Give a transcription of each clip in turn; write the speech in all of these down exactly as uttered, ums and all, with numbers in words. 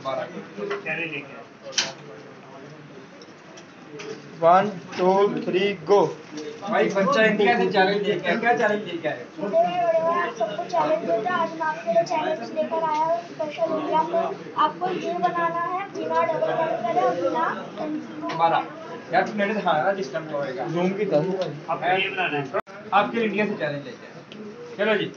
One two three गो। भाई बच्चा India से चैलेंज लेके आया, क्या चैलेंज लेके आया? आप सबको चैलेंज देता, आज मैं आपके लिए चैलेंज लेकर आया हूँ स्पेशल इंडिया को। आपको ये बनाना है बिना डबल बटन करे और बिना पेंसिल हमारा यार तू नेट दिखाना ना जिस टाइम को होएगा। जूम की दस आपको ये बनाना है, आपके इंडिया से चैलेंज लेके आया। चलो जी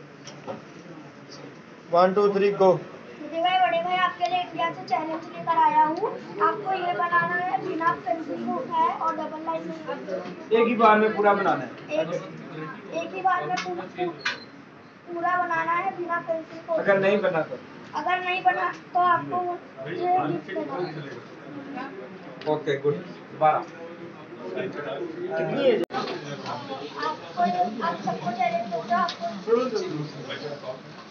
वन टू थ्री गो। मुझे भाई बड़े भाई आपके लिए इंडिया से चैलेंज लेकर आया हूँ। आपको ये बनाना है बिना पेंसिल को उठाए और डबल लाइन में एक ही बार में पूरा बनाना है। एक, एक ही बार में पूरा पूरा बनाना है बिना पेंसिल को। अगर नहीं बना तो अगर नहीं बना तो आपको मुझे गिफ्ट देना है। Okay good. बारह कितनी है? आपको आप सबको चैलेंज दूंगा। आपको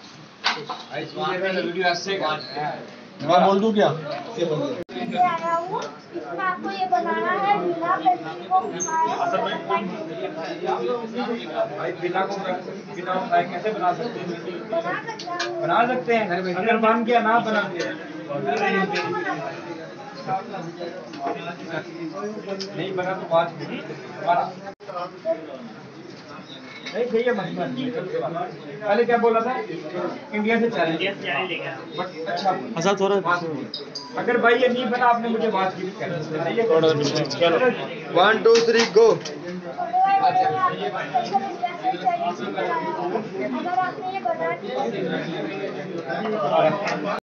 वीडियो ऐसे कर मैं बोल दूं क्या? लेके आया हूँ, इसमें आपको ये बनाना है बिना पेंसिल को उठाए और डबल लाइन भाई बिना को बिना उठाए कैसे बना सकते हैं? बना सकते हैं। बना सकते हैं अगर बन गया ना बना दिया नहीं बना तो बात नहीं। नहीं सही है मसला पहले क्या बोला था? इंडिया से चैलेंज बट अच्छा अच्छा थोड़ा अगर भाई ये नहीं बना आपने मुझे बात की वन टू थ्री गो। अगर आपने ये बना दिया